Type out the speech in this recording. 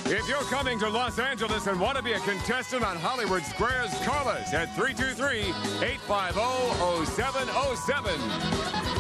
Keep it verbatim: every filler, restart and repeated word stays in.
If you're coming to Los Angeles and want to be a contestant on Hollywood Squares, call us at three two three, eight five zero, zero seven zero seven.